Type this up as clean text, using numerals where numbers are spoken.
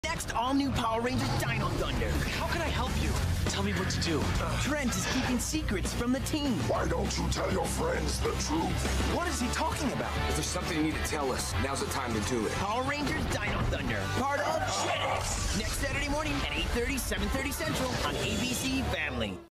Next, all-new Power Rangers Dino Thunder. How can I help you? Tell me what to do. Trent is keeping secrets from the team. Why don't you tell your friends the truth? What is he talking about? If there's something you need to tell us, now's the time to do it. Power Rangers Dino Thunder, part of Jetix. Next Saturday morning at 8:30, 7:30 Central on ABC Family.